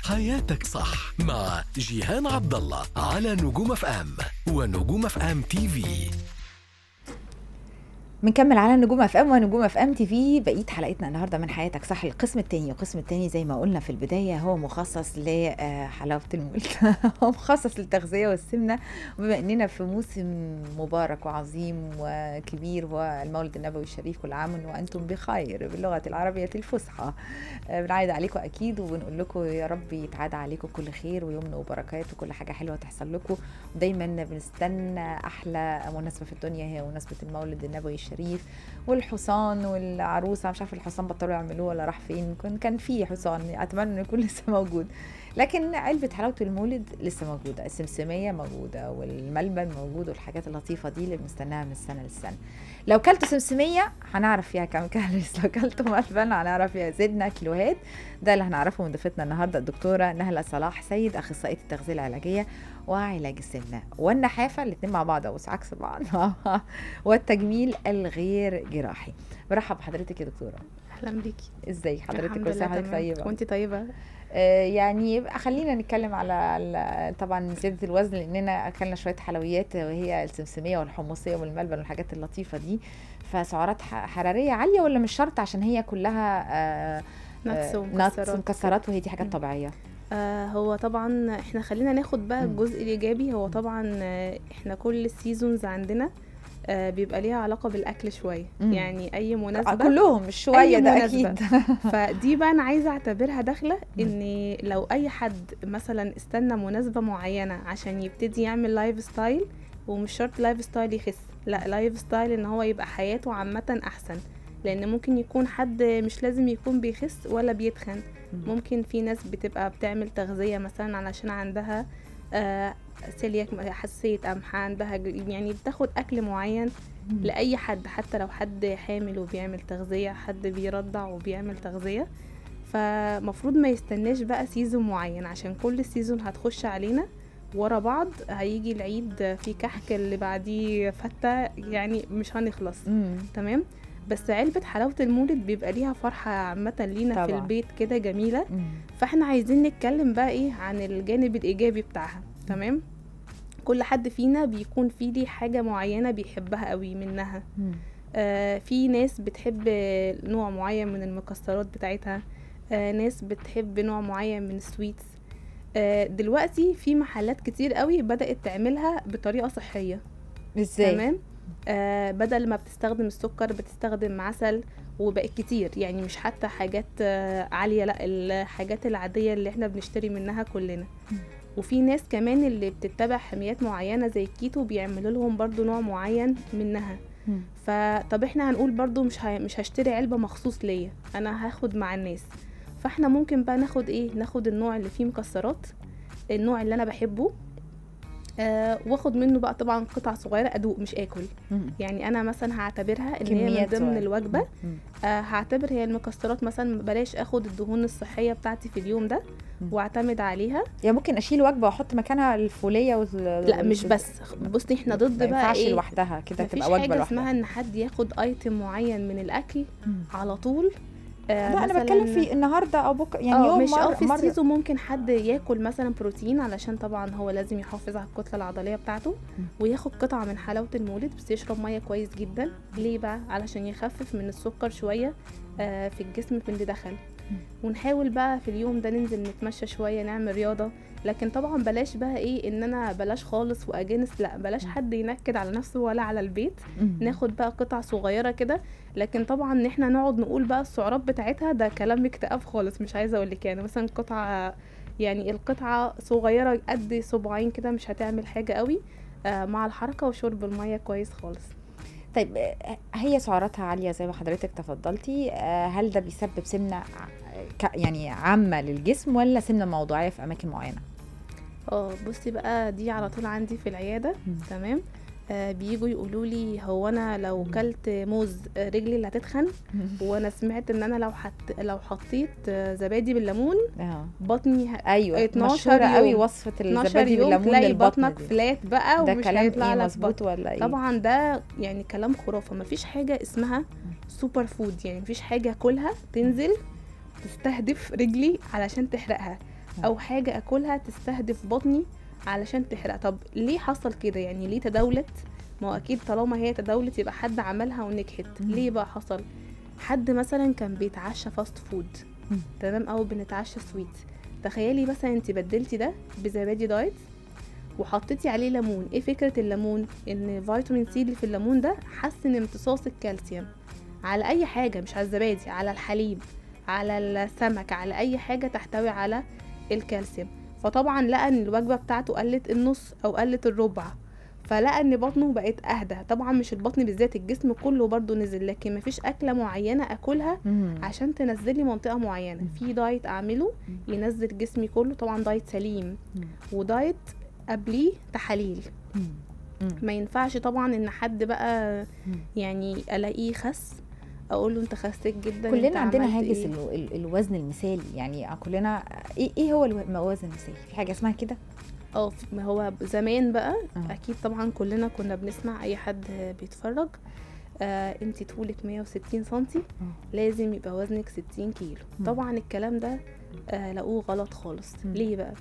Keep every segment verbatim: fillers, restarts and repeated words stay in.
حياتك صح مع جيهان عبد الله على نجوم اف ام ونجوم اف ام تي في. بنكمل على نجوم اف ام ونجوم اف ام تي في. بقيت حلقتنا النهارده من حياتك صح القسم الثاني، والقسم الثاني زي ما قلنا في البدايه هو مخصص لحلاوه المولد هو مخصص للتغذيه والسمنه. وبما اننا في موسم مبارك وعظيم وكبير هو المولد النبوي الشريف، كل عام وانتم بخير باللغه العربيه الفصحى. بنعيد عليكم اكيد وبنقول لكم يا رب يتعاد عليكم كل خير ويمن وبركات وكل حاجه حلوه تحصل لكم. ودايما بنستنى احلى مناسبه في الدنيا هي مناسبه المولد النبوي الشريف والحصان والعروسه. مش عارفه الحصان بطلوا يعملوه ولا راح فين، كان في حصان اتمنى انه يكون لسه موجود، لكن علبه حلاوه المولد لسه موجوده، السمسميه موجوده والملبن موجود والحاجات اللطيفه دي اللي بنستناها من السنه للسنه. لو كلتوا سمسميه هنعرف فيها كام كالوريز، لو كلتوا ملبن هنعرف فيها زدنا كيلوهات. ده اللي هنعرفه من ضيفتنا النهارده الدكتوره نهله صلاح سيد، اخصائيه التغذيه العلاجيه وعلاج السمنه والنحافه، الاثنين مع بعض او عكس بعض والتجميل الغير جراحي. برحب بحضرتك يا دكتوره. اهلا بيكي. ازاي حضرتك؟ كل سنه وحضرتك طيبه. وانت طيبه. آه يعني خلينا نتكلم على طبعا زياده الوزن، لاننا اكلنا شويه حلويات وهي السمسميه والحمصيه والملبن والحاجات اللطيفه دي، فسعرات حراريه عاليه ولا مش شرط عشان هي كلها آه نتس ومكسرات, ومكسرات وهي دي حاجات طبيعيه؟ آه هو طبعا احنا خلينا ناخد بقى الجزء الايجابي. هو طبعا آه احنا كل السيزونز عندنا آه بيبقى ليها علاقه بالاكل شويه، مم. يعني اي مناسبه كلهم مش شويه ده اكيد فدي بقى انا عايزه اعتبرها داخله ان لو اي حد مثلا استنى مناسبه معينه عشان يبتدي يعمل لايف ستايل، ومش شرط لايف ستايل يخس، لا لايف ستايل ان هو يبقى حياته عامه احسن، لان ممكن يكون حد مش لازم يكون بيخس ولا بيتخن. ممكن في ناس بتبقى بتعمل تغذيه مثلا علشان عندها آه سيلياك، حساسيه قمح، عندها يعني بتاخد اكل معين. لاي حد، حتى لو حد حامل وبيعمل تغذيه، حد بيرضع وبيعمل تغذيه، فمفروض ما يستناش بقى سيزون معين، عشان كل سيزون هتخش علينا ورا بعض هيجي العيد في كحك اللي بعديه فته، يعني مش هنخلص. تمام. بس علبة حلاوة المولد بيبقى ليها فرحة عامة لينا طبعا في البيت كده جميلة. مم. فاحنا عايزين نتكلم بقى ايه عن الجانب الإيجابي بتاعها. تمام. كل حد فينا بيكون فيه ليه حاجة معينة بيحبها قوي منها. آه في ناس بتحب نوع معين من المكسرات بتاعتها، آه ناس بتحب نوع معين من السويتس. آه دلوقتي في محلات كتير قوي بدأت تعملها بطريقة صحية. ازاي؟ تمام. آه بدل ما بتستخدم السكر بتستخدم عسل، وبقت كتير، يعني مش حتى حاجات آه عالية، لا الحاجات العادية اللي احنا بنشتري منها كلنا. وفي ناس كمان اللي بتتبع حميات معينة زي الكيتو بيعملوا لهم برضو نوع معين منها. فطب احنا هنقول برضو مش ه... مش هشتري علبة مخصوص ليا، انا هاخد مع الناس. فاحنا ممكن بقى ناخد ايه، ناخد النوع اللي فيه مكسرات، النوع اللي انا بحبه، آه واخد منه بقى طبعا قطع صغيره ادوق مش اكل. مم. يعني انا مثلا هعتبرها ان هي من ضمن الوجبه. آه هعتبر هي المكسرات مثلا بلاش اخد الدهون الصحيه بتاعتي في اليوم ده واعتمد عليها. يعني ممكن اشيل وجبه واحط مكانها الفوليه وال... لا مش بس. بصي احنا ضد بقى ما ايه لوحدها كده تبقى وجبه لوحدها. مفيش حاجه اسمها ان حد ياخد ايتم معين من الاكل مم. على طول. آه لا انا بتكلم في النهارده او بكره، يعني يوم مش مره في السيزون. ممكن حد ياكل مثلا بروتين علشان طبعا هو لازم يحافظ على الكتله العضليه بتاعته، م. وياخد قطعه من حلاوه المولد، بس يشرب ميه كويس جدا. ليه بقى؟ علشان يخفف من السكر شويه آه في الجسم في اللي دخل. م. ونحاول بقى في اليوم ده ننزل نتمشى شويه، نعمل رياضه. لكن طبعا بلاش بقى ايه ان انا بلاش خالص واجنس، لا بلاش حد ينكد على نفسه ولا على البيت. ناخد بقى قطع صغيره كده. لكن طبعا ان احنا نقعد نقول بقى السعرات بتاعتها، ده كلام اكتئاب خالص. مش عايزه اقول لك يعني مثلا قطعه، يعني القطعه صغيره قد صباعين كده مش هتعمل حاجه قوي آه مع الحركه وشرب الميه كويس خالص. طيب هي سعراتها عاليه زي ما حضرتك تفضلتي، هل ده بيسبب سمنه يعني عامه للجسم ولا سمنه موضوعيه في اماكن معينه؟ اه بصي بقى، دي على طول عندي في العياده. م. تمام. آه بييجوا يقولوا لي هو انا لو كلت موز رجلي اللي هتتخن، وانا سمعت ان انا لو حط لو حطيت زبادي بالليمون اه بطني ه... ايوه اتناشر يوم قوي وصفه الزبادي بالليمون تلاقي بطنك فلات بقى، ده ومش كلام هيطلع ايه لك مظبوط ولا ايه؟ طبعا ده يعني كلام خرافه. مفيش حاجه اسمها سوبر فود، يعني مفيش حاجه كلها تنزل تستهدف رجلي علشان تحرقها. او حاجه اكلها تستهدف بطني علشان تحرق. طب ليه حصل كده؟ يعني ليه تداولت؟ ما هو اكيد طالما هي تداولت يبقى حد عملها ونجحت. ليه بقى حصل؟ حد مثلا كان بيتعشى فاست فود، تمام، او بنتعشى سويت. تخيلي مثلا انت بدلتي ده بزبادي دايت وحطيتي عليه ليمون. ايه فكره الليمون؟ ان فيتامين سي اللي في الليمون ده حسن امتصاص الكالسيوم على اي حاجه، مش على الزبادي، على الحليب، على السمك، على اي حاجه تحتوي على الكالسيوم. فطبعا لقى ان الوجبه بتاعته قلت النص او قلت الربع، فلقى ان بطنه بقت اهدى. طبعا مش البطن بالذات، الجسم كله برضو نزل، لكن مفيش اكله معينه اكلها عشان تنزل لي منطقه معينه. في دايت اعمله ينزل جسمي كله، طبعا دايت سليم، ودايت قبليه تحاليل. ما ينفعش طبعا ان حد بقى يعني الاقيه خس اقول له انت خسيت جدا. كلنا عندنا هاجس إيه؟ ال ال الوزن المثالي، يعني كلنا ايه ايه هو الوزن المثالي؟ في حاجه اسمها كده؟ اه، ما هو زمان بقى أه. اكيد طبعا كلنا كنا بنسمع اي حد بيتفرج آه انت طولك مية وستين سنتي، أه. لازم يبقى وزنك ستين كيلو. م. طبعا الكلام ده آه لقوه غلط خالص. م. ليه بقى؟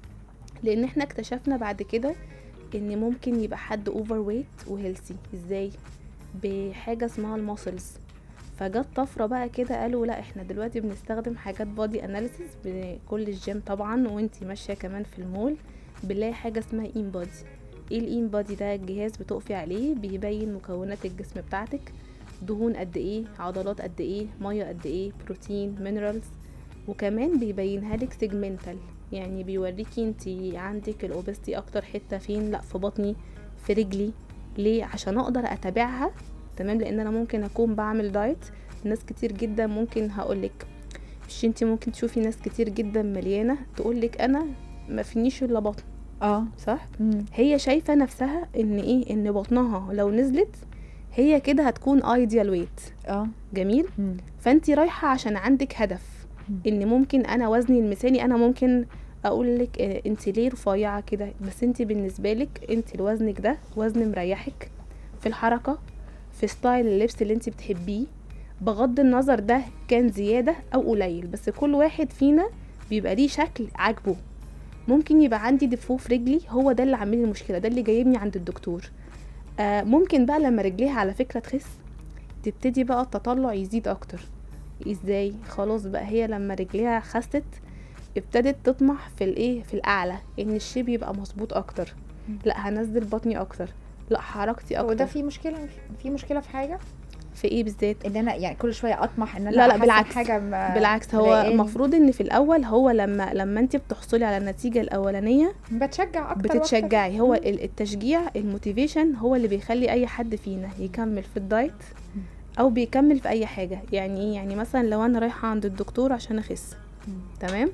لان احنا اكتشفنا بعد كده ان ممكن يبقى حد اوفر ويت وهيلثي. ازاي؟ بحاجه اسمها الماسلز. فجت طفره بقى كده، قالوا لا احنا دلوقتي بنستخدم حاجات بودي اناليسيس بكل الجيم طبعا، وانتي ماشيه كمان في المول بنلاقي حاجه اسمها ان بودي. ايه الان بودي ده؟ الجهاز بتقفي عليه بيبين مكونات الجسم بتاعتك، دهون قد ايه، عضلات قد ايه، ميه قد ايه، بروتين، مينرالز، وكمان بيبينها لك سيجمنتال، يعني بيوريكي انتي عندك الاوبستي اكتر حته فين. لا في بطني، في رجلي. ليه؟ عشان اقدر اتابعها، تمام. لان انا ممكن اكون بعمل دايت، ناس كتير جدا ممكن هقولك، مش انتي ممكن تشوفي ناس كتير جدا مليانه تقولك انا ما فينيش الا بطن، اه صح. مم. هي شايفه نفسها ان ايه، ان بطنها لو نزلت هي كده هتكون ايديال ويت. اه جميل. مم. فانتي رايحه عشان عندك هدف، مم. ان ممكن انا وزني المثالي، انا ممكن اقول لك اه انتي ليه رفيعه كده، بس انتي بالنسبه لك انتي وزنك ده وزن مريحك في الحركه، في ستايل اللبس اللي انتي بتحبيه، بغض النظر ده كان زياده او قليل، بس كل واحد فينا بيبقى ليه شكل عاجبه. ممكن يبقى عندي دفو في رجلي، هو ده اللي عامل لي المشكله، ده اللي جايبني عند الدكتور. آه ممكن بقى لما رجليها على فكره تخس تبتدي بقى التطلع يزيد اكتر. ازاي؟ خلاص بقى هي لما رجليها خست ابتدت تطمح في الايه، في الاعلى، ان الشيب يبقى مظبوط اكتر. لا هنزل بطني اكتر، لا حركتي اكتر. وده في مشكله؟ في مشكله في حاجه؟ في ايه بالذات؟ ان انا يعني كل شويه اطمح ان انا لا لا بالعكس، حاجه بالعكس. هو المفروض ان في الاول، هو لما لما انت بتحصلي على النتيجه الاولانيه بتشجع اكتر بتتشجعي وأكتر. هو التشجيع، الموتيفيشن هو اللي بيخلي اي حد فينا يكمل في الدايت او بيكمل في اي حاجه. يعني ايه؟ يعني مثلا لو انا رايحه عند الدكتور عشان اخس، تمام،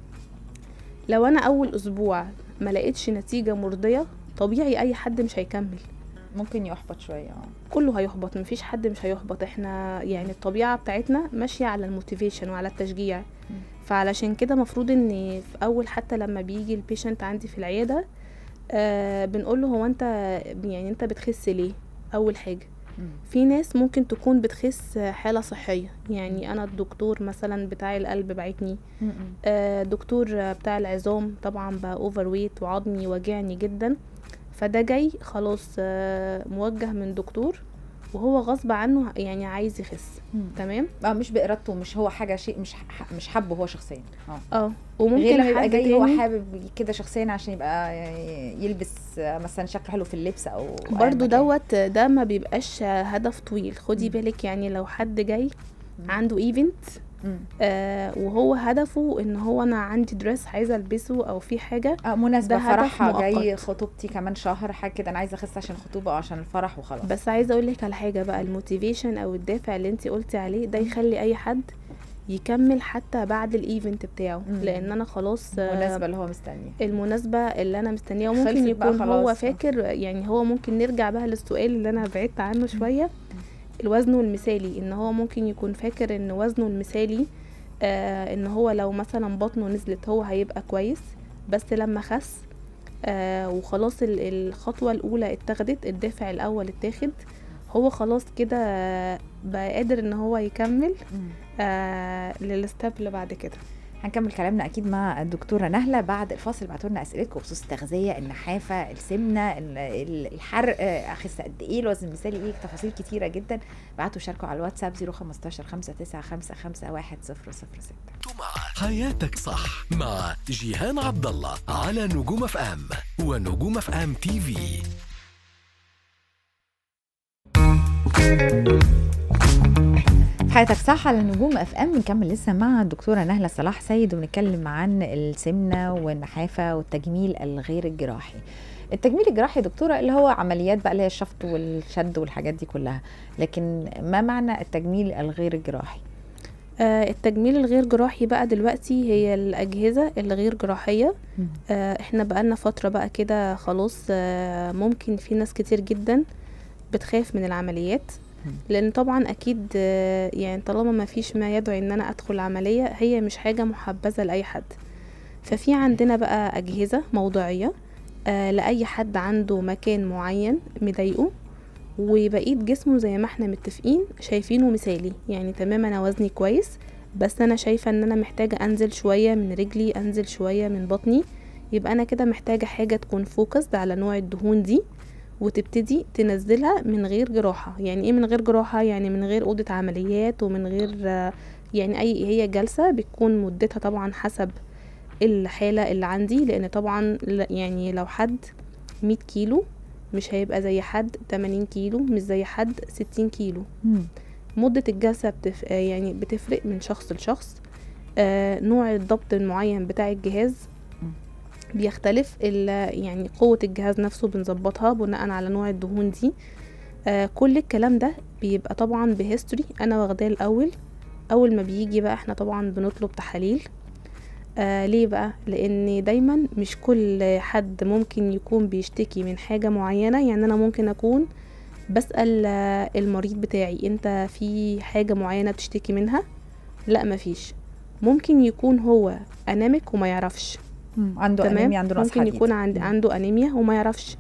لو انا اول اسبوع ما لقيتش نتيجه مرضيه، طبيعي اي حد مش هيكمل، ممكن يحبط شويه. كله هيحبط، مفيش حد مش هيحبط. احنا يعني الطبيعه بتاعتنا ماشيه على الموتيفيشن وعلى التشجيع. فعلشان كده مفروض ان في اول، حتى لما بيجي البيشنت عندي في العياده آه بنقول له هو انت يعني انت بتخس ليه؟ اول حاجه في ناس ممكن تكون بتخس حاله صحيه، يعني انا الدكتور مثلا بتاع القلب بعتني، آه دكتور بتاع العظام طبعا بقى اوفر ويت وعظمي واجعني جدا، فده جاي خلاص آه موجه من دكتور وهو غصب عنه يعني عايز يخس. مم. تمام. اه مش بارادته، مش هو حاجه شيء مش ح... مش حابه هو شخصيا. اه اه وممكن غير لما يبقى جاي هو تاني حابب كده شخصيا عشان يبقى يلبس مثلا شكله حلو في اللبس او برضو دوت، ده ما بيبقاش هدف طويل. خدي بالك يعني لو حد جاي عنده ايفنت آه وهو هدفه ان هو انا عندي دريس عايزه البسه او في حاجه آه مناسبه فرح جاي خطوبتي كمان شهر حاجه كده، انا عايزه اخس عشان الخطوبه او عشان الفرح وخلاص. بس عايزه اقول لك على حاجه بقى، الموتيفيشن او الدافع اللي انت قلتي عليه ده يخلي اي حد يكمل حتى بعد الايفنت بتاعه. مم. لان انا خلاص المناسبه اللي هو مستنيه، المناسبه اللي انا مستنيها، وممكن يكون هو فاكر، يعني هو ممكن نرجع بقى للسؤال اللي انا بعدت عنه شويه، الوزن المثالي، ان هو ممكن يكون فاكر ان وزنه المثالي آه ان هو لو مثلا بطنه نزلت هو هيبقى كويس، بس لما خس آه وخلاص الخطوه الاولى اتخذت، الدافع الاول اتاخد، هو خلاص كده بقى قادر ان هو يكمل آه للستاب اللي بعد كده. هنكمل كلامنا اكيد مع الدكتوره نهله بعد الفاصل. ابعتوا لنا اسئلتكم بخصوص التغذيه، النحافه، السمنه، الحرق، اخس قد ايه، الوزن المثالي ايه، تفاصيل كتيره جدا. ابعتوا شاركوا على الواتساب صفر خمستاشر خمسة تسعة خمسة خمسة واحد صفر صفر ستة. حياتك صح مع جيهان عبد الله على نجوم اف ام ونجوم اف ام تي في. حياتك صح على نجوم اف ام. بنكمل لسه مع الدكتوره نهله صلاح سيد وبنتكلم عن السمنه والنحافه والتجميل الغير الجراحي. التجميل الجراحي دكتوره اللي هو عمليات بقى اللي هي الشفط والشد والحاجات دي كلها، لكن ما معنى التجميل الغير الجراحي؟ آه التجميل الغير جراحي بقى دلوقتي هي الأجهزة الغير جراحية. آه احنا بقالنا فترة بقى كده خلاص. آه ممكن في ناس كتير جدا بتخاف من العمليات، لان طبعا اكيد آه يعني طالما ما فيش ما يدعو ان انا ادخل عملية، هي مش حاجة محبذة لأي حد. ففي عندنا بقى أجهزة موضعية آه لأي حد عنده مكان معين مضايقه وبقيت جسمه زي ما احنا متفقين شايفينه مثالي، يعني تمام انا وزني كويس بس انا شايفة ان انا محتاجة انزل شوية من رجلي، انزل شوية من بطني، يبقى انا كده محتاجة حاجة تكون فوكس على نوع الدهون دي وتبتدي تنزلها من غير جراحة. يعني ايه من غير جراحة؟ يعني من غير أوضة عمليات ومن غير يعني اي هي جلسة بتكون مدتها طبعا حسب الحالة اللي عندي، لان طبعا يعني لو حد مية كيلو مش هيبقى زي حد تمانين كيلو، مش زي حد ستين كيلو. مم. مدة الجلسة بتف... يعني بتفرق من شخص لشخص. آه نوع الضبط المعين بتاع الجهاز بيختلف، يعني قوة الجهاز نفسه بنظبطها بناء على نوع الدهون دي. آه كل الكلام ده بيبقى طبعا بهيستوري انا واخداه الاول. اول ما بيجي بقى احنا طبعا بنطلب تحاليل. آه ليه بقى؟ لان دايما مش كل حد ممكن يكون بيشتكي من حاجة معينة. يعني انا ممكن اكون بسأل آه المريض بتاعي انت في حاجة معينة بتشتكي منها؟ لا مفيش. ممكن يكون هو انامك وما يعرفش، عنده انيميا، عنده نقص ممكن حديد. يكون عند عنده انيميا وما يعرفش.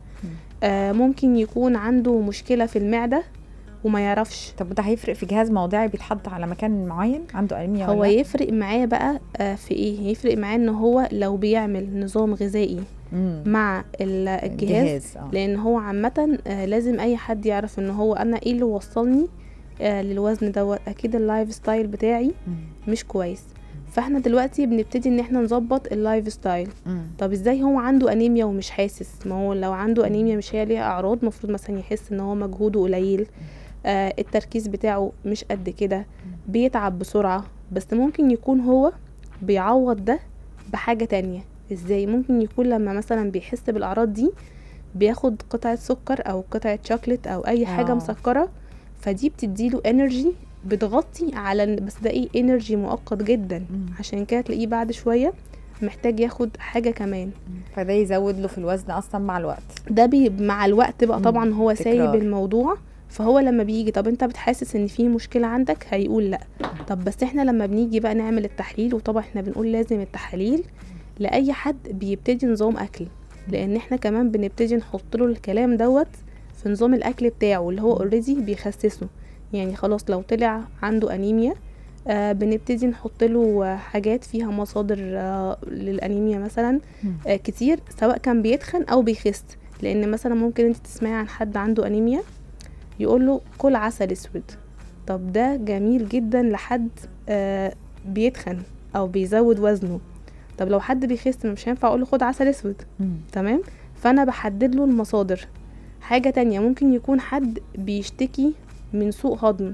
آه ممكن يكون عنده مشكلة في المعدة وما يعرفش. طب ده هيفرق في جهاز موضعي بيتحط على مكان معين عنده انيميا؟ هو ولا يفرق معاه بقى آه في ايه؟ يفرق معاه ان هو لو بيعمل نظام غذائي مم. مع الجهاز, الجهاز. آه. لان هو عامة آه لازم اي حد يعرف ان هو انا ايه اللي وصلني آه للوزن دوت. اكيد اللايف ستايل بتاعي مم. مش كويس. فاحنا دلوقتي بنبتدي ان احنا نظبط اللايف ستايل. مم. طب ازاي هو عنده انيميا ومش حاسس؟ ما هو لو عنده انيميا مش هي ليها اعراض، مفروض مثلا يحس ان هو مجهوده قليل، آه التركيز بتاعه مش قد كده، بيتعب بسرعة. بس ممكن يكون هو بيعوض ده بحاجة تانية. ازاي؟ ممكن يكون لما مثلا بيحس بالاعراض دي بياخد قطعة سكر او قطعة شوكليت او اي حاجة آه. مسكرة، فدي بتديله انرجي بتغطي على، بس ده ايه؟ انرجي مؤقت جدا. مم. عشان كده تلاقيه بعد شوية محتاج ياخد حاجة كمان، فده يزود له في الوزن اصلا مع الوقت. ده بي مع الوقت بقى طبعا هو تكرار. سايب الموضوع. فهو لما بيجي طب انت بتحسس ان في مشكلة عندك، هيقول لا. طب بس احنا لما بنيجي بقى نعمل التحليل، وطبعا احنا بنقول لازم التحاليل لأي حد بيبتدي نظام اكل، لان احنا كمان بنبتدي نحط له الكلام دوت في نظام الاكل بتاعه اللي هو اوريدي بيخسسه. يعني خلاص لو طلع عنده انيميا آه بنبتدي نحط له حاجات فيها مصادر آه للانيميا مثلا آه كتير، سواء كان بيتخن او بيخس. لان مثلا ممكن انت تسمعي عن حد عنده انيميا يقول له كل عسل اسود. طب ده جميل جدا لحد آه بيتخن او بيزود وزنه. طب لو حد بيخس مش هينفع اقول له خد عسل اسود. مم. تمام. فانا بحدد له المصادر. حاجة تانية ممكن يكون حد بيشتكي من سوء هضم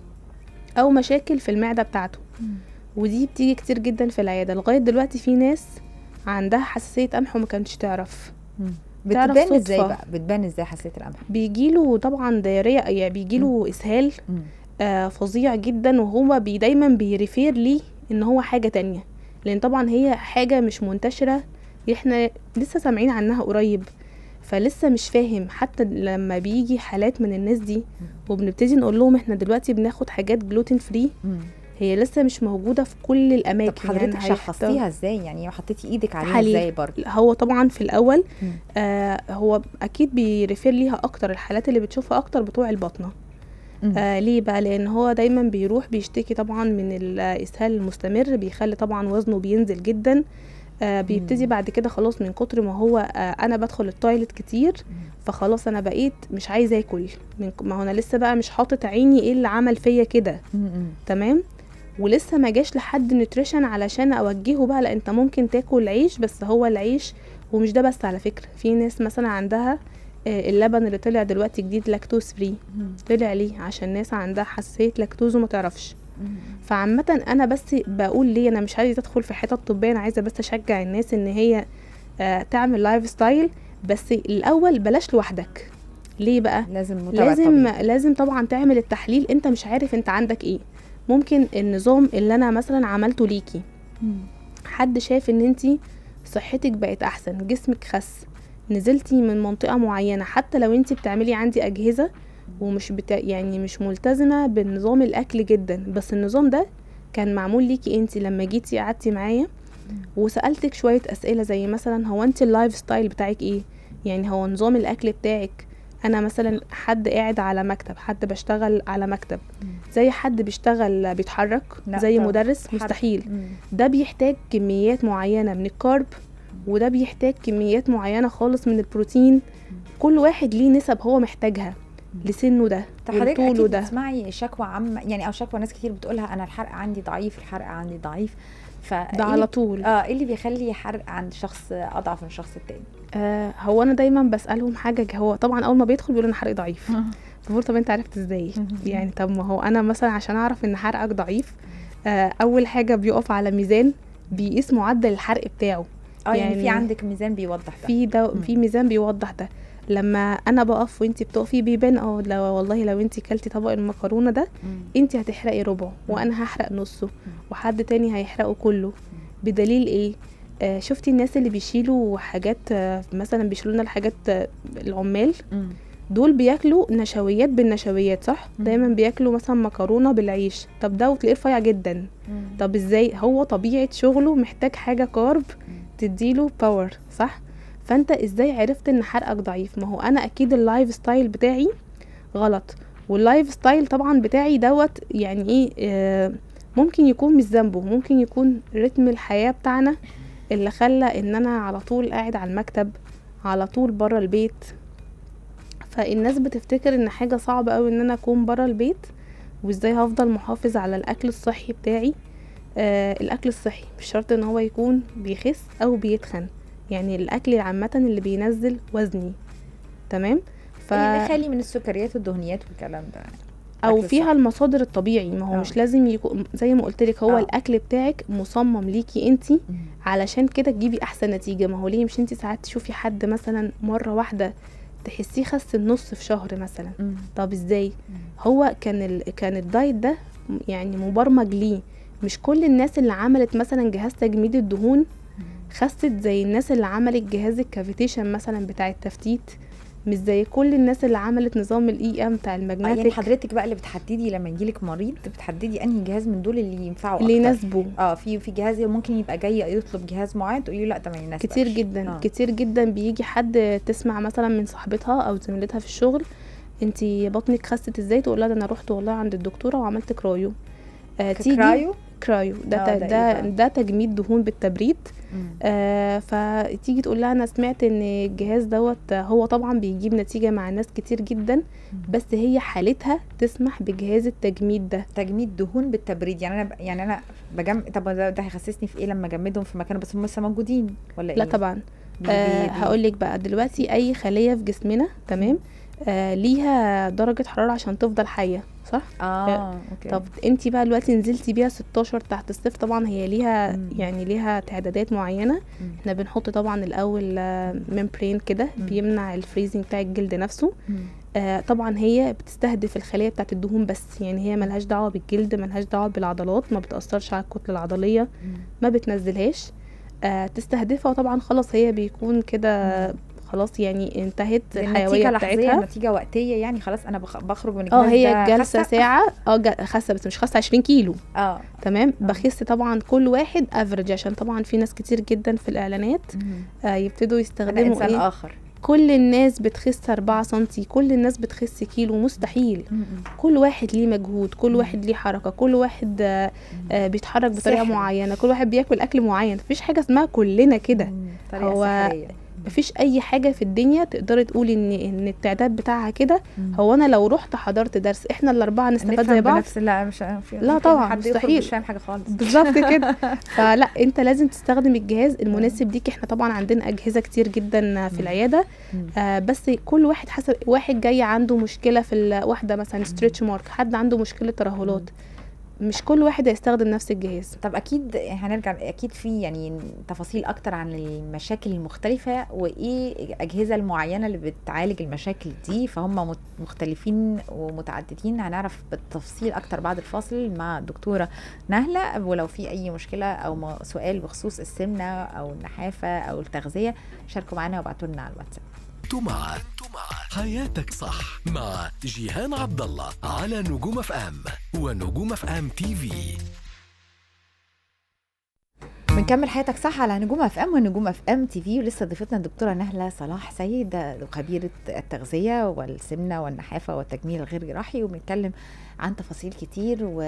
او مشاكل في المعدة بتاعته، مم. ودي بتيجي كتير جدا في العيادة. لغاية دلوقتي في ناس عندها حساسية قمح وما كانتش تعرف. مم. تعرف بتبان صدفة. ازاي بقى؟ بتبان ازاي حساسية القمح؟ بيجيله طبعا دايرية، يعني بيجيله اسهال مم. آه فظيع جدا، وهو بي دايما بيريفير ليه ان هو حاجة تانية، لان طبعا هي حاجة مش منتشرة، احنا لسه سامعين عنها قريب، فلسه مش فاهم. حتى لما بيجي حالات من الناس دي وبنبتدي نقول لهم احنا دلوقتي بناخد حاجات جلوتين فري، مم. هي لسه مش موجودة في كل الاماكن. طب حضرتك يعني شخصتيها ازاي؟ يعني حطيتي ايدك عليها تحاليل. ازاي برضه؟ هو طبعا في الاول مم. آه هو اكيد بيريفير ليها اكتر، الحالات اللي بتشوفها اكتر بتوع البطنة. آه ليه بقى؟ لان هو دايما بيروح بيشتكي طبعا من الاسهال المستمر، بيخلي طبعا وزنه بينزل جدا. آه بيبتدي بعد كده خلاص من كتر ما هو آه انا بدخل التويلت كتير، فخلاص انا بقيت مش عايزه اكل، من ما هو انا لسه بقى مش حاطط عيني ايه اللي عمل فيا كده. تمام. ولسه ما جاش لحد نيوتريشن علشان اوجهه بقى، لا انت ممكن تاكل عيش، بس هو العيش ومش ده بس على فكره. في ناس مثلا عندها آه اللبن اللي طلع دلوقتي جديد لاكتوز فري، طلع ليه؟ عشان ناس عندها حساسيه لاكتوز وما تعرفش. فعامة انا بس بقول ليه انا مش عايزه ادخل في حته طبيه، انا عايزه بس اشجع الناس ان هي آه تعمل لايف ستايل، بس الاول بلاش لوحدك. ليه بقى؟ لازم متابعة لازم طبيعي. لازم طبعا تعمل التحليل. انت مش عارف انت عندك ايه. ممكن النظام اللي انا مثلا عملته ليكي حد شاف ان انتي صحتك بقت احسن، جسمك خس، نزلتي من منطقه معينه، حتى لو انتي بتعملي عندي اجهزه ومش بتا... يعني مش ملتزمه بالنظام الاكل جدا، بس النظام ده كان معمول ليكي انتي لما جيتي قعدتي معايا وسالتك شويه اسئله زي مثلا هو انت اللايف ستايل بتاعك ايه؟ يعني هو نظام الاكل بتاعك، انا مثلا حد قاعد على مكتب، حد بشتغل على مكتب، زي حد بيشتغل بيتحرك، زي طبعا. مدرس؟ مستحيل. ده بيحتاج كميات معينه من الكارب، وده بيحتاج كميات معينه خالص من البروتين. كل واحد ليه نسب هو محتاجها لسنه ده ولطوله ده. تسمعي شكوى عامه يعني، او شكوى ناس كتير بتقولها انا الحرق عندي ضعيف، الحرق عندي ضعيف، ده على طول. اه ايه اللي بيخلي حرق عند شخص اضعف من الشخص التاني؟ آه هو انا دايما بسالهم حاجه، هو طبعا اول ما بيدخل بيقولوا انا حرقي ضعيف. بقول طب انت عرفت ازاي؟ يعني طب ما هو انا مثلا عشان اعرف ان حرقك ضعيف، آه اول حاجه بيقف على ميزان بيقيس معدل الحرق بتاعه. اه يعني, يعني في عندك ميزان بيوضح ده؟ في ده في ميزان بيوضح ده. لما انا بقف وانتي بتقفي بيبان اه لو والله لو انتي كلتي طبق المكرونه ده انتي هتحرقي ربعه وانا هحرق نصه وحد تاني هيحرقه كله. بدليل ايه؟ آه شفتي الناس اللي بيشيلوا حاجات، آه مثلا بيشيلوا لنا الحاجات، آه العمال دول بياكلوا نشويات بالنشويات، صح؟ دايما بياكلوا مثلا مكرونه بالعيش. طب ده وتلاقيه رفيع جدا. طب ازاي؟ هو طبيعه شغله محتاج حاجه كارب تديله باور، صح؟ فانت ازاي عرفت ان حرقك ضعيف؟ ما هو انا اكيد اللايف ستايل بتاعي غلط، واللايف ستايل طبعا بتاعي دوت يعني ايه، آه ممكن يكون مش ذنبه، ممكن يكون رتم الحياه بتاعنا اللي خلى ان انا على طول قاعد على المكتب، على طول بره البيت. فالناس بتفتكر ان حاجه صعبه قوي ان انا اكون بره البيت، وازاي هفضل محافظ على الاكل الصحي بتاعي. آه الاكل الصحي مش شرط ان هو يكون بيخس او بيتخن، يعني الاكل عامه اللي بينزل وزني. تمام. ف اللي خالي من السكريات والدهنيات والكلام ده، او فيها المصادر الطبيعي. ما هو أوه. مش لازم يكون زي ما قلت لك، هو أوه. الاكل بتاعك مصمم ليكي انتي علشان كده تجيبي احسن نتيجه. ما هو ليه مش انتي ساعات تشوفي حد مثلا مره واحده تحسيه خس النص في شهر مثلا؟ مم. طب ازاي؟ مم. هو كان ال... كان الدايت ده يعني مبرمج ليه. مش كل الناس اللي عملت مثلا جهاز تجميد الدهون خست زي الناس اللي عملت جهاز الكافيتيشن مثلا بتاع التفتيت، مش زي كل الناس اللي عملت نظام الاي ام بتاع الماجنتيك. يعني حضرتك بقى اللي بتحددي لما يجيلك مريض بتحددي انهي جهاز من دول اللي ينفعه اكتر، اللي يناسبه. اه في في جهاز ممكن يبقى جاي يطلب جهاز معين تقولي لا تمام يناسبك. كتير جدا آه. كتير جدا بيجي حد تسمع مثلا من صاحبتها او زميلتها في الشغل انتي بطنك خست ازاي، تقول لها ده انا رحت والله عند الدكتوره وعملت كرايو. آه تيجي كرايو كرايو ده آه ده ده, ده تجميد دهون بالتبريد. آه فتيجي تقول لها انا سمعت ان الجهاز دوت هو طبعا بيجيب نتيجه مع ناس كتير جدا، بس هي حالتها تسمح بجهاز التجميد ده، تجميد دهون بالتبريد. يعني انا ب... يعني انا بجم طب ده, ده هيخسسني في ايه لما اجمدهم في مكان بس هم لسه موجودين ولا ايه؟ لا طبعا. آه هقول لك بقى دلوقتي اي خليه في جسمنا تمام آه ليها درجه حراره عشان تفضل حيه، صح؟ اه اوكي. طب انتي بقى دلوقتي نزلتي بيها ستاشر تحت الصفر، طبعا هي ليها مم. يعني ليها تعدادات معينه. مم. احنا بنحط طبعا الاول ممبرين كده بيمنع الفريزنج بتاع الجلد نفسه. آه طبعا هي بتستهدف الخليه بتاعت الدهون بس، يعني هي ملهاش دعوه بالجلد، ملهاش دعوه بالعضلات، ما بتاثرش على الكتله العضليه. مم. ما بتنزلهاش، آه تستهدفها، وطبعا خلاص هي بيكون كده خلاص يعني انتهت الحيويه بتاعتها. نتيجه وقتيه يعني خلاص انا بخرج من الجهاز. اه هي الجلسه ساعه اه خاسه بس مش خاسه عشرين كيلو. اه تمام. أوه. بخس طبعا كل واحد افريج، عشان طبعا في ناس كتير جدا في الاعلانات آه يبتدوا يستخدموا إنسان ايه آخر. كل الناس بتخس أربعة سنتي، كل الناس بتخس كيلو، مستحيل. كل واحد ليه مجهود، كل واحد ليه حركة، كل واحد آه آه بيتحرك بطريقة سحر. معينة، كل واحد بياكل أكل معين. مفيش حاجة اسمها كلنا كده. هو مفيش اي حاجه في الدنيا تقدري تقولي ان ان التعداد بتاعها كده. هو انا لو رحت حضرت درس احنا الاربعه نستفاد زي بعض؟ لا مش لا طبعا مستحيل، مش فاهم حاجه خالص. بالظبط كده. فلا انت لازم تستخدم الجهاز المناسب ليك. احنا طبعا عندنا اجهزه كتير جدا في العياده، آه بس كل واحد حسب. واحد جاي عنده مشكله في الواحده مثلا ستريتش مارك، حد عنده مشكله ترهلات، مش كل واحد هيستخدم نفس الجهاز. طب اكيد هنرجع اكيد في يعني تفاصيل اكتر عن المشاكل المختلفه وايه الاجهزه المعينه اللي بتعالج المشاكل دي، فهم مختلفين ومتعددين. هنعرف بالتفصيل اكتر بعد الفاصل مع الدكتوره نهله. ولو في اي مشكله او سؤال بخصوص السمنه او النحافه او التغذيه شاركوا معنا وابعتوا لنا على الواتساب. مع حياتك صح مع جيهان عبد الله على نجوم اف ام ونجوم اف ام تي في. بنكمل حياتك صح على نجوم اف ام ونجوم اف ام تي في، ولسه ضيفتنا الدكتوره نهله صلاح سيد، خبيره التغذيه والسمنه والنحافه والتجميل الغير جراحي، وبنتكلم عن تفاصيل كتير. و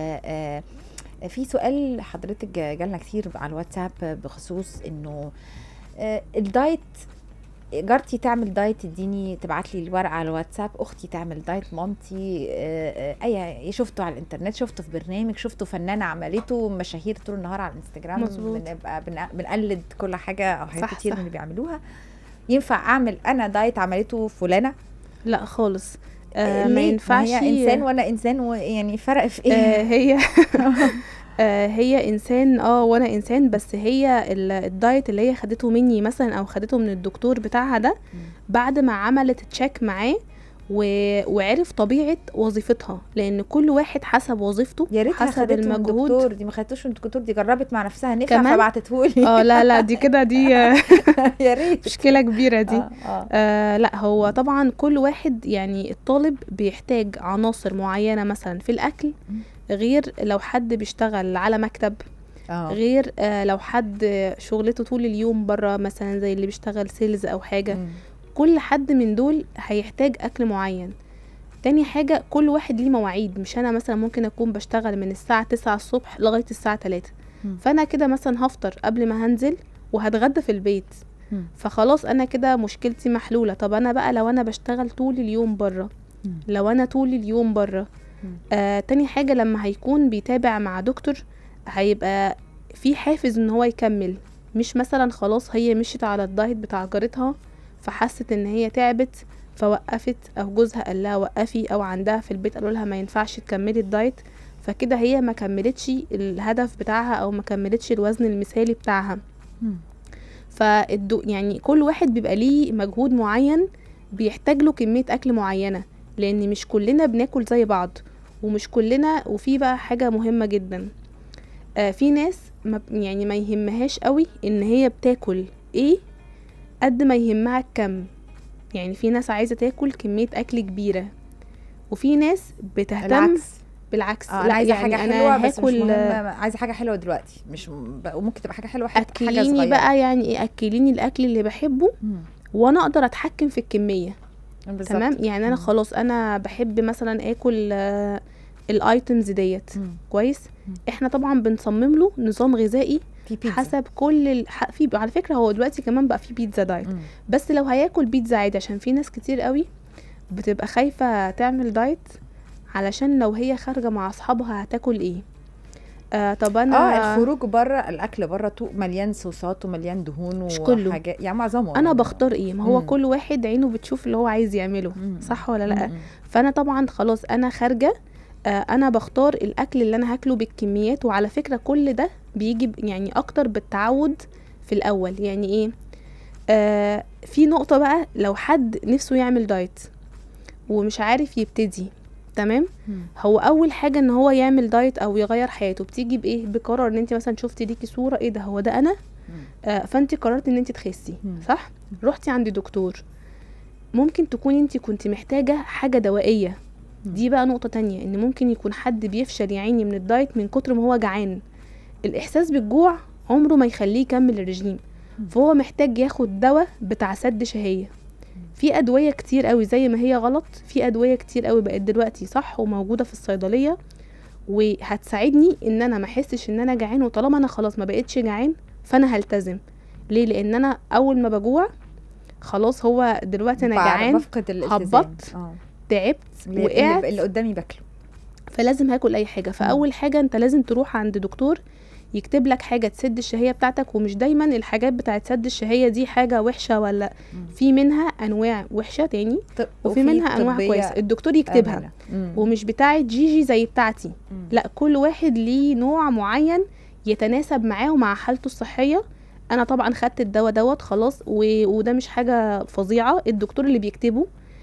في سؤال حضرتك جالنا كتير على الواتساب بخصوص انه الدايت. جارتي تعمل دايت تديني تبعت لي الورقه على الواتساب، اختي تعمل دايت، مامتي اي شفته على الانترنت، شفته في برنامج، شفته فنانه عملته، مشاهير طول النهار على الانستجرام، بنبقى بنقلد كل حاجه او حاجات كتير من اللي بيعملوها. ينفع اعمل انا دايت عملته فلانه؟ لا خالص. آه ما ينفعش. هي انسان وانا انسان، ويعني فرق في ايه؟ آه هي آه هي انسان اه وانا انسان، بس هي الدايت اللي هي خدته مني مثلا او خدته من الدكتور بتاعها ده بعد ما عملت تشيك معاه وعرف طبيعه وظيفتها، لان كل واحد حسب وظيفته يا ريت حسب المجهود. الدكتور دي ما خدتوش من الدكتور، دي جربت مع نفسها نفع فبعتتهولي. اه لا لا دي كده دي يا ريت مشكله كبيره دي. آه آه. آه لا هو طبعا كل واحد يعني الطالب بيحتاج عناصر معينه مثلا في الاكل، غير لو حد بيشتغل على مكتب، أوه. غير آه لو حد شغلته طول اليوم بره مثلا زي اللي بيشتغل سيلز او حاجه. م. كل حد من دول هيحتاج اكل معين. تاني حاجه كل واحد ليه مواعيد، مش انا مثلا ممكن اكون بشتغل من الساعه تسعة الصبح لغايه الساعه تلاتة، م. فانا كده مثلا هفطر قبل ما هنزل وهتغدى في البيت، م. فخلاص انا كده مشكلتي محلوله. طب انا بقى لو انا بشتغل طول اليوم بره، لو انا طول اليوم بره آه، تاني حاجة لما هيكون بيتابع مع دكتور هيبقى في حافز ان هو يكمل، مش مثلا خلاص هي مشيت على الدايت بتاع جارتها فحست ان هي تعبت فوقفت، او جوزها قال لها وقفي، او عندها في البيت قالوا لها ما ينفعش تكملي الدايت، فكده هي ما كملتش الهدف بتاعها او ما كملتش الوزن المثالي بتاعها. فالدو يعني كل واحد بيبقى ليه مجهود معين بيحتاج له كمية اكل معينة، لان مش كلنا بناكل زي بعض، ومش كلنا. وفي بقى حاجة مهمة جدا، آه في ناس ما يعني ما يهمهاش قوي ان هي بتاكل ايه قد ما يهمها الكم. يعني في ناس عايزة تاكل كمية اكل كبيرة، وفي ناس بتهتم العكس. بالعكس. آه لا عايزة يعني حاجة حلوة بس مش مهمة، عايزة حاجة حلوة دلوقتي، مش وممكن تبقى حاجة حلوة حاجة اكليني صغيرة بقى، يعني اكليني الاكل اللي بحبه مم. وانا اقدر اتحكم في الكمية. بالزبط. تمام. يعني انا خلاص انا بحب مثلا اكل آه الايتمز ديت كويس. مم. احنا طبعا بنصمم له نظام غذائي حسب كل ال... في على فكره هو دلوقتي كمان بقى في بيتزا دايت. مم. بس لو هياكل بيتزا عادي، عشان في ناس كتير قوي بتبقى خايفه تعمل دايت علشان لو هي خارجه مع اصحابها هتاكل ايه. آه طب انا اه الخروج بره، الاكل بره مليان صوصات ومليان دهون وحاجات، يعني معظمه انا بختار ايه. ما هو مم. كل واحد عينه بتشوف اللي هو عايز يعمله. مم. صح ولا لا؟ مم. فانا طبعا خلاص انا خارجه، آه انا بختار الاكل اللي انا هاكله بالكميات. وعلى فكره كل ده بيجي يعني اكتر بالتعود في الاول. يعني ايه؟ آه في نقطه بقى، لو حد نفسه يعمل دايت ومش عارف يبتدي، تمام. مم. هو اول حاجه ان هو يعمل دايت او يغير حياته بتيجي بايه؟ بقرار ان انت مثلا شفتي ليكي صوره، ايه ده هو ده انا، آه فانت قررت ان انت تخسي. مم. صح. مم. رحتي عند دكتور، ممكن تكون انت كنت محتاجه حاجه دوائيه. مم. دي بقى نقطه تانية، ان ممكن يكون حد بيفشل يعيني من الدايت من كتر ما هو جعان. الاحساس بالجوع عمره ما يخليه يكمل الرجيم. مم. فهو محتاج ياخد دواء بتاع سد شهيه. في ادويه كتير قوي زي ما هي غلط، في ادويه كتير قوي بقت دلوقتي صح وموجوده في الصيدليه وهتساعدني ان انا ما احسش ان انا جعان، وطالما انا خلاص ما بقتش جعان فانا هلتزم. ليه؟ لان انا اول ما بجوع خلاص هو دلوقتي انا جعان، هبطت، تعبت، وقعت، اللي قدامي باكله، فلازم هاكل اي حاجه. فاول حاجه انت لازم تروح عند دكتور يكتب لك حاجه تسد الشهيه بتاعتك. ومش دايما الحاجات بتاعت سد الشهيه دي حاجه وحشه، ولا في منها انواع وحشه تاني وفي منها انواع كويسه الدكتور يكتبها، ومش بتاعت جيجي زي بتاعتي. مم. لا، كل واحد ليه نوع معين يتناسب معاه ومع حالته الصحيه. انا طبعا خدت الدواء دوت خلاص، وده مش حاجه فظيعه الدكتور اللي بيكتبه.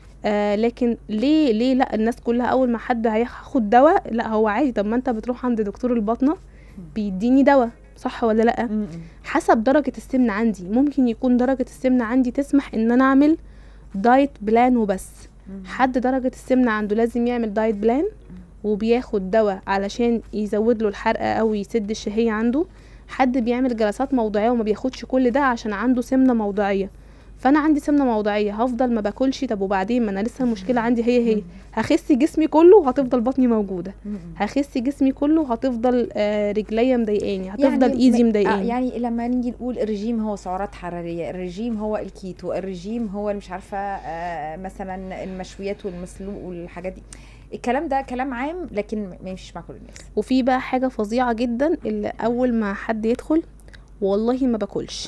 آه لكن ليه ليه لا الناس كلها اول ما حد هياخد دواء لا هو عادي. طب ما انت بتروح عند دكتور الباطنه بيديني دواء، صح ولا لا؟ م -م. حسب درجه السمنه عندي، ممكن يكون درجه السمنه عندي تسمح ان انا اعمل دايت بلان وبس. م -م. حد درجه السمنه عنده لازم يعمل دايت بلان وبياخد دواء علشان يزود له الحرق او يسد الشهيه عنده. حد بيعمل جلسات موضعيه وما بياخدش كل ده عشان عنده سمنه موضعيه. فانا عندي سمنه موضعيه هفضل ما باكلش، طب وبعدين ما انا لسه المشكله عندي هي هي هخس جسمي كله وهتفضل بطني موجوده، هخس جسمي كله وهتفضل آه رجليا مضايقاني، هتفضل يعني ايدي مضايقاني. يعني لما نيجي نقول الرجيم هو سعرات حراريه، الرجيم هو الكيتو، الرجيم هو مش عارفه آه مثلا المشويات والمسلوق والحاجات دي، الكلام ده كلام عام لكن ما يمشيش مع كل الناس. وفي بقى حاجه فظيعه جدا اللي اول ما حد يدخل والله ما باكلش،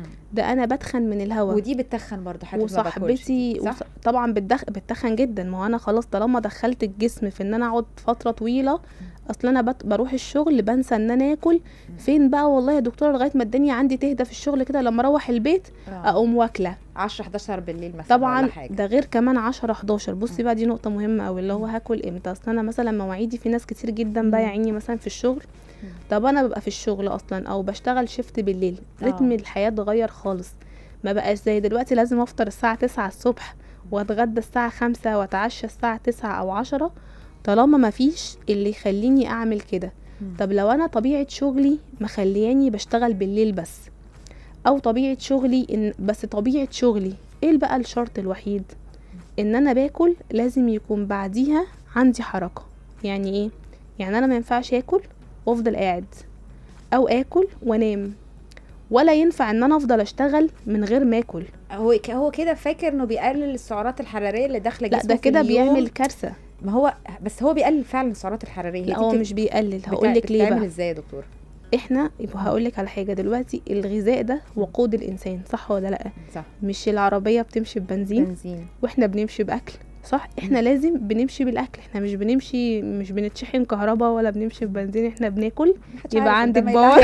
ده انا بتخن من الهوا، ودي بتخن برضه حد وصاحبتي وص... طبعا بتدخ... بتخن جدا. ما هو انا خلاص طالما دخلت الجسم في ان انا اقعد فتره طويله، اصل انا بت... بروح الشغل بنسى ان انا اكل. فين بقى والله يا دكتوره لغايه ما الدنيا عندي تهدى في الشغل كده، لما اروح البيت آه. اقوم واكله عشرة حداشر بالليل مثلا طبعا ولا حاجة. ده غير كمان عشرة حداشر. بصي بقى دي نقطه مهمه قوي، اللي هو هاكل امتى. اصل انا مثلا مواعيدي في ناس كتير جدا بقى عيني مثلا في الشغل، طب انا ببقى في الشغل اصلا او بشتغل شيفت بالليل، رتم الحياه اتغير خالص، ما بقاش زي دلوقتي لازم افطر الساعه تسعة الصبح واتغدى الساعه خمسة واتعشى الساعه تسعة او عشرة، طالما ما فيش اللي يخليني اعمل كده. طب لو انا طبيعه شغلي مخلياني بشتغل بالليل بس، او طبيعه شغلي إن بس طبيعه شغلي ايه بقى الشرط الوحيد؟ ان انا باكل لازم يكون بعديها عندي حركه. يعني ايه؟ يعني انا ما ينفعش اكل وافضل قاعد، او اكل وانام، ولا ينفع ان انا افضل اشتغل من غير ما اكل. هو هو كده فاكر انه بيقلل السعرات الحراريه اللي داخله جسمه. لا ده كده بيعمل كارثه. ما هو بس هو بيقلل فعلا السعرات الحراريه. لا هو مش بيقلل، هقول لك ليه بقى. بتعمل ازاي يا دكتور؟ احنا يبقى هقول لك على حاجه دلوقتي، الغذاء ده وقود الانسان، صح ولا لا؟ صح. مش العربيه بتمشي ببنزين بنزين واحنا بنمشي باكل، صح؟ احنا لازم بنمشي بالاكل، احنا مش بنمشي مش بنتشحن كهرباء ولا بنمشي ببنزين، احنا بناكل يبقى عندك باور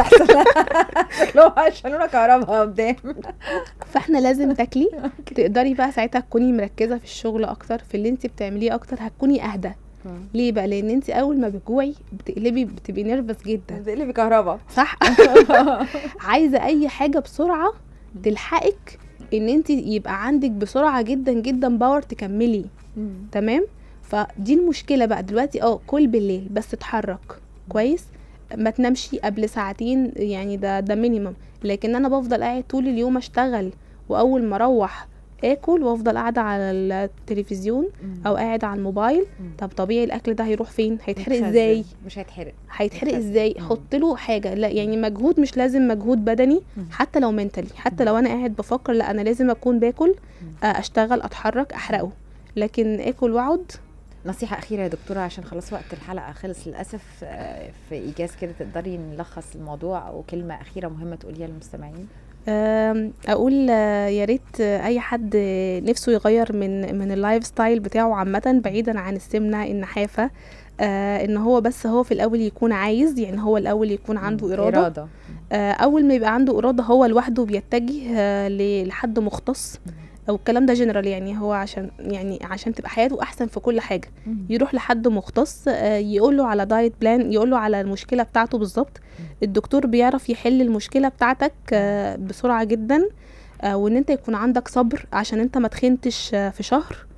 لو عشانونا كهرباء قدام. فاحنا لازم تاكلي تقدري بقى ساعتها تكوني مركزه في الشغل اكتر، في اللي انت بتعمليه اكتر، هتكوني اهدى. ليه بقى؟ لان انت اول ما بتجوعي بتقلبي بتبقي نيرفس جدا، بتقلبي كهرباء، صح؟ عايزه اي حاجه بسرعه تلحقك ان انت يبقى عندك بسرعه جدا جدا باور تكملي. مم. تمام. فدي المشكله بقى دلوقتي. اه كل بالليل بس اتحرك كويس، ما تنامشي قبل ساعتين، يعني ده ده مينيمم. لكن انا بفضل قاعد طول اليوم اشتغل، واول ما اروح اكل وافضل قاعده على التلفزيون او قاعد على الموبايل. طب طبيعي الاكل ده هيروح فين؟ هيتحرق ازاي؟ مش هيتحرق. هيتحرق ازاي؟ حط له حاجه. لا يعني مجهود، مش لازم مجهود بدني، حتى لو منتلي، حتى لو انا قاعد بفكر لا انا لازم اكون باكل، اشتغل، اتحرك، احرقه. لكن اكل واقعد. نصيحه اخيره يا دكتوره عشان خلاص وقت الحلقه خلص للاسف، في ايجاز كده تقدري نلخص الموضوع، او كلمه اخيره مهمه تقوليها للمستمعين؟ اقول يا ريت اي حد نفسه يغير من من اللايف ستايل بتاعه عامه، بعيدا عن السمنه النحافه، آه ان هو بس هو في الاول يكون عايز، يعني هو الاول يكون عنده اراده, إرادة. آه اول ما يبقى عنده اراده هو لوحده بيتجه آه لحد مختص، او الكلام ده جنرال، يعني هو عشان يعني عشان تبقى حياته احسن في كل حاجه يروح لحد مختص آه يقول له على دايت بلان، يقول له على المشكله بتاعته بالظبط. الدكتور بيعرف يحل المشكله بتاعتك آه بسرعه جدا، آه وان انت يكون عندك صبر عشان انت ما تخنتش آه في شهر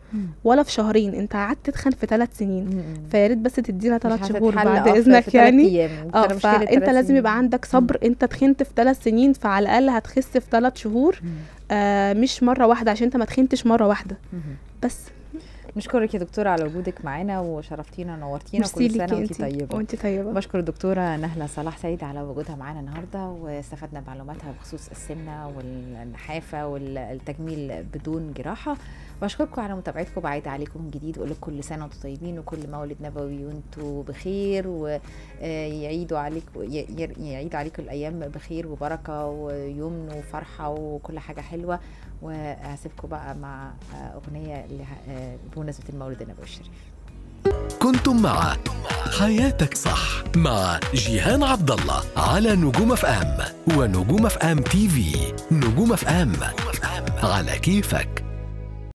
ولا في شهرين، انت قعدت تتخن في ثلاث سنين. فيا ريت بس تدينا ثلاث شهور بعد اذنك يعني. اه فانت لازم يبقى عندك صبر. انت تخنت في ثلاث سنين، فعلى الاقل هتخس في ثلاث شهور، آه مش مره واحده، عشان انت ما تخنتش مره واحده. بس نشكرك يا دكتوره على وجودك معانا وشرفتينا ونورتينا. كل سنه وانت طيبه. وانت طيبه. بشكر الدكتوره نهله صلاح سيد على وجودها معانا النهارده، واستفدنا معلوماتها بخصوص السمنه والنحافه والتجميل بدون جراحه. بشكركم على متابعتكم، بعيد عليكم من جديد، واقول لكم كل سنه وانتم طيبين وكل مولد نبوي وانتم بخير، ويعيدوا عليكم يعيدوا عليكم الايام بخير وبركه ويمن وفرحه وكل حاجه حلوه. وهسيبكم بقى مع اغنيه بمناسبه المولد النبوي الشريف. كنتم مع حياتك صح مع جيهان عبد الله على نجوم اف ام ونجوم اف ام تي في. نجوم اف ام على كيفك.